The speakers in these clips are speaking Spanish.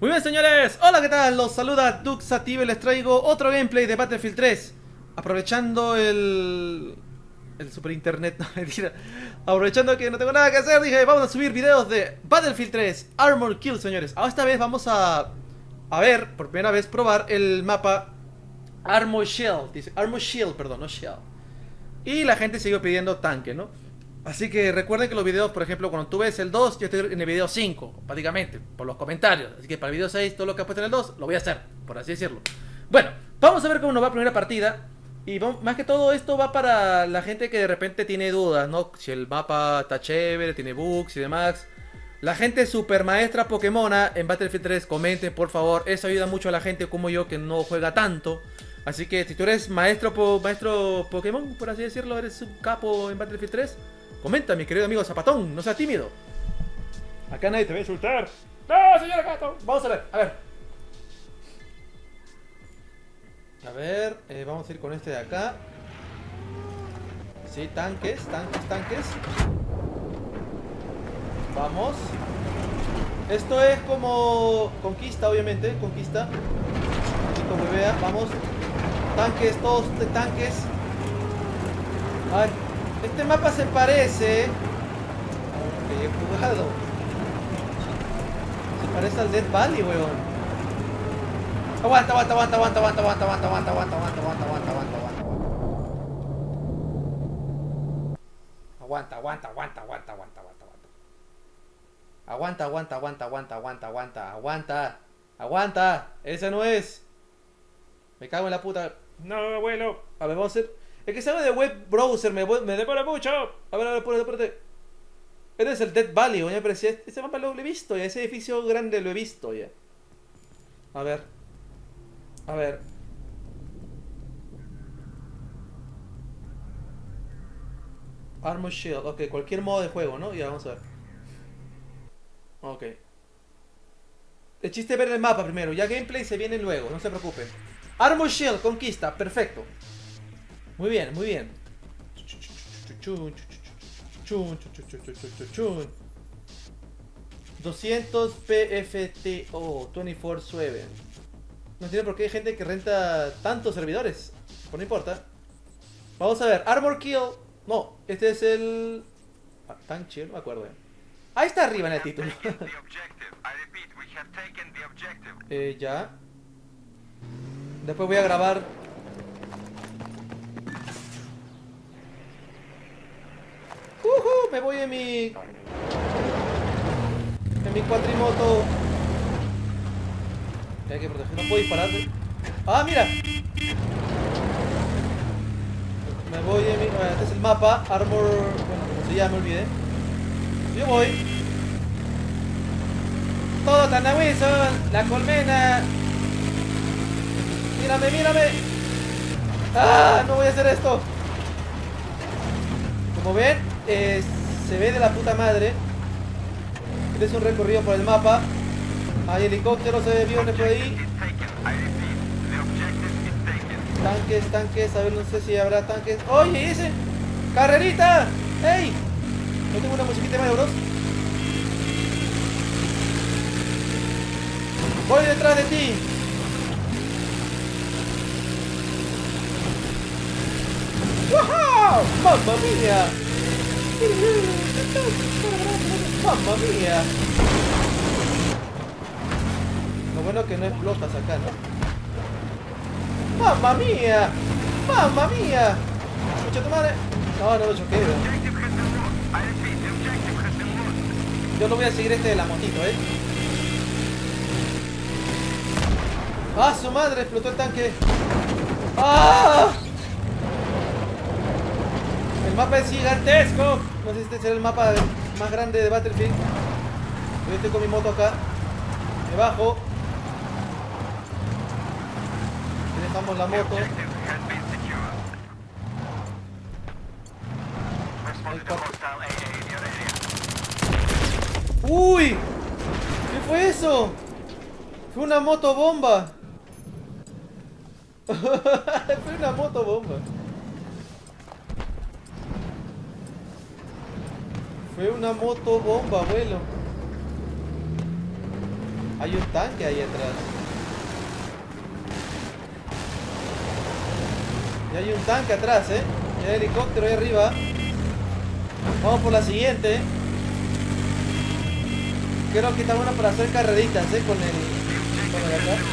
Muy bien, señores, hola, ¿qué tal? Los saluda Duxative, les traigo otro gameplay de Battlefield 3. Aprovechando el super internet, no, mentira. Aprovechando que no tengo nada que hacer, dije, vamos a subir videos de Battlefield 3 Armor Kill, señores. Esta vez vamos a ver, por primera vez, probar el mapa Armor Shield. Dice, Armor Shield, perdón, no Shell. Y la gente siguió pidiendo tanque, ¿no? Así que recuerden que los videos, por ejemplo, cuando tú ves el 2, yo estoy en el video 5, prácticamente, por los comentarios. Así que para el video 6, todo lo que ha puesto en el 2, lo voy a hacer, por así decirlo. Bueno, vamos a ver cómo nos va la primera partida. Y más que todo esto va para la gente que de repente tiene dudas, ¿no? Si el mapa está chévere, tiene bugs y demás. La gente super maestra Pokémona en Battlefield 3, comenten por favor. Eso ayuda mucho a la gente como yo que no juega tanto. Así que si tú eres maestro Pokémon, por así decirlo, eres un capo en Battlefield 3, comenta, mi querido amigo Zapatón, no seas tímido. Acá nadie te va a insultar. No, señor gato. Vamos a ver, a ver. A ver, vamos a ir con este de acá. Sí, tanques. Vamos. Esto es como conquista, obviamente, conquista. Como vea, vamos. Tanques, todos tanques. Ay, este mapa se parece. Que he jugado. Se parece al Death Valley, weón. Aguanta. Aguanta. Ese no es. Me cago en la puta. No, abuelo. A ver, vamos a hacer. Es que sabe de web browser, me demora mucho. A ver, espérate. Este es el Death Valley, me parecía. Ese mapa lo he visto ya. Ese edificio grande lo he visto ya. A ver. Armor Shield, ok, cualquier modo de juego, ¿no? Ya, vamos a ver. Ok. El chiste es ver el mapa primero, ya gameplay se viene luego, no se preocupen. Armor Shield, conquista, perfecto. Muy bien. 200 PFTO 24/7. No entiendo por qué hay gente que renta tantos servidores. Pues no importa. Vamos a ver, Armor Kill. No, este es el... Tank Chill, no me acuerdo. Ahí está arriba en el título. Ya. Después voy a grabar. Me voy en mi cuatrimoto. Hay que proteger. No puedo disparar. ¡Ah, mira! Me voy en mi... Este es el mapa. Armor... Bueno, como se llama, me olvidé. Yo voy. Todo tan a Wilson. La colmena. Mírame. ¡Ah! No voy a hacer esto. Como ven, se ve de la puta madre. Este es un recorrido por el mapa. Hay helicópteros, hay aviones por ahí. Tanques, a ver, no sé si habrá tanques. ¡Oye, ese! ¡Carrerita! ¡Ey! ¿No tengo una musiquita más, bros? Voy detrás de ti. ¡Wow! ¡Mamma mía! ¡Mamma mía! Lo bueno que no explotas acá, ¿no? ¡Mamma mía! ¡Escucha tu madre! No lo choqué, bro. Yo lo voy a seguir este de la motito, ¡Ah, su madre! Explotó el tanque. ¡Ah! El mapa es gigantesco. No sé si este será el mapa más grande de Battlefield. Yo estoy con mi moto acá. Me bajo. Dejamos la moto. ¡Uy! ¿Qué fue eso? Fue una motobomba. Fue una motobomba. Fue una motobomba, abuelo. Hay un tanque ahí atrás. Y hay un tanque atrás, Y hay helicóptero ahí arriba. Vamos por la siguiente. Creo que está bueno para hacer carreritas, con el acá.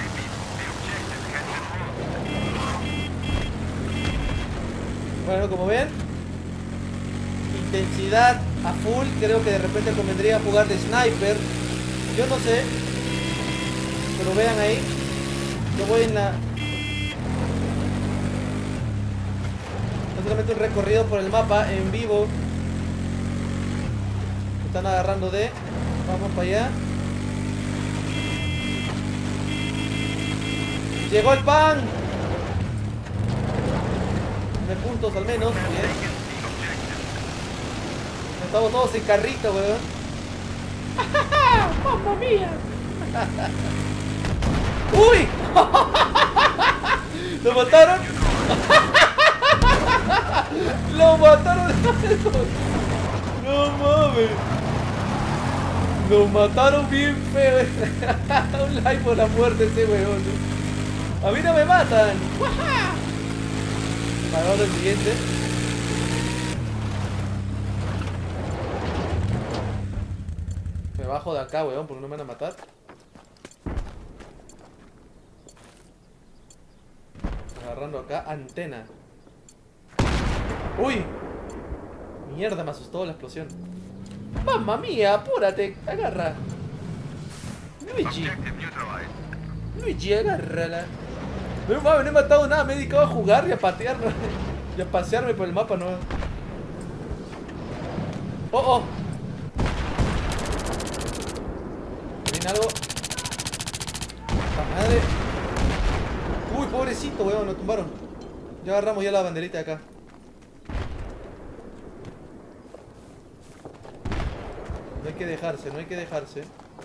Bueno, como ven, intensidad a full. Creo que de repente convendría jugar de sniper. Yo no sé, pero vean ahí. Yo voy en la... Solamente un recorrido por el mapa en vivo. Me están agarrando de... Vamos para allá. Llegó el pan. De puntos al menos. Bien. Estamos todos en carrito, weón. ¡Mamma mía! ¡Uy! ¿Lo mataron? ¡Lo mataron! ¡No mames! Lo mataron bien feo. Un like por la muerte ese weón. A mí no me matan. Vamos al siguiente. Me bajo de acá, weón, porque no me van a matar. Agarrando acá, antena. ¡Uy! Mierda, me asustó la explosión. ¡Mamma mía! ¡Apúrate! ¡Agarra! Luigi, agárrala. No mames, no he matado nada. Me he dedicado a jugar y a patear, ¿no? Y a pasearme por el mapa, ¿no? ¡Oh, oh! ¿Viene algo? ¡La madre! ¡Uy, pobrecito, weón! Lo tumbaron. Ya agarramos ya la banderita de acá. No hay que dejarse, no hay que dejarse.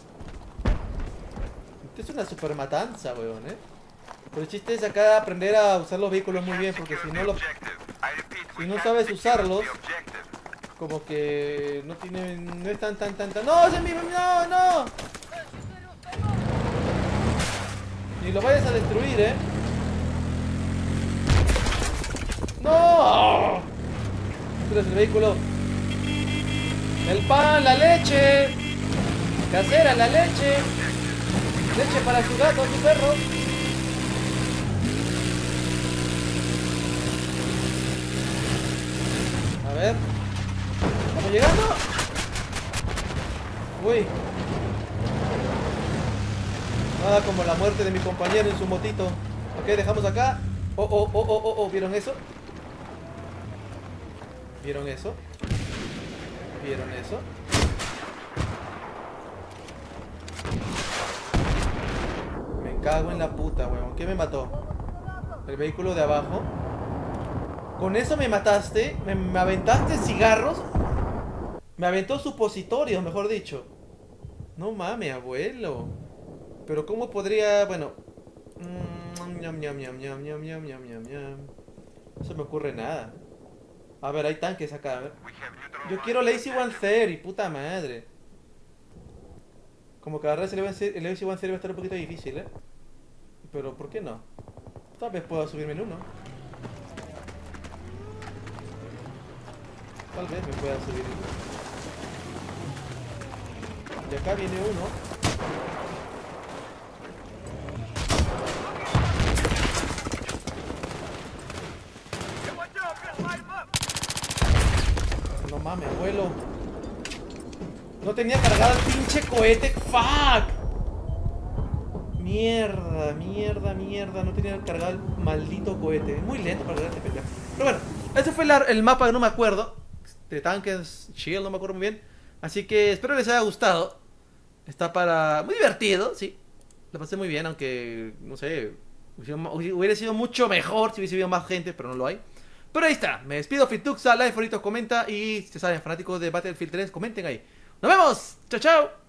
Esto es una super matanza, weón, Pero el chiste es acá aprender a usar los vehículos muy bien, porque si no sabes usarlos, como que no tienen, no es tan. ¡No, se me... ¡No, no! Ni lo vayas a destruir, ¡No! Este es el vehículo. El pan, la leche. Casera, la leche. Leche para su gato, su perro. A ver. ¿Estamos llegando? Uy. Nada como la muerte de mi compañero en su motito. Ok, dejamos acá. Oh. ¿Vieron eso? ¿Vieron eso? ¿Vieron eso? Me cago en la puta, weón. ¿Qué me mató? El vehículo de abajo. ¿Con eso me mataste? ¿Me aventaste cigarros? Me aventó supositorios, mejor dicho. No mames, abuelo. Pero ¿cómo podría...? Bueno... No se me ocurre nada. A ver, hay tanques acá, a ver. Yo quiero Lazy One Theory, puta madre. Como que agarrar el Lazy One Theory va a estar un poquito difícil, Pero, ¿por qué no? Tal vez pueda subirme en uno. Tal vez me pueda subir en uno. Y acá viene uno. No mames, abuelo. No tenía cargado el pinche cohete. ¡Fuck! Mierda. No tenía cargado el maldito cohete. Es muy lento para cargar este pendejo. Pero bueno, ese fue el mapa que no me acuerdo. De tanques, shield, no me acuerdo muy bien. Así que espero les haya gustado. Está para... muy divertido, sí. Lo pasé muy bien, aunque... no sé... hubiera sido mucho mejor si hubiese habido más gente, pero no lo hay. Pero ahí está, me despido, Fituxa, like, favorito, comenta. Y si saben, fanáticos de Battlefield 3, comenten ahí. ¡Nos vemos! ¡Chao, chao!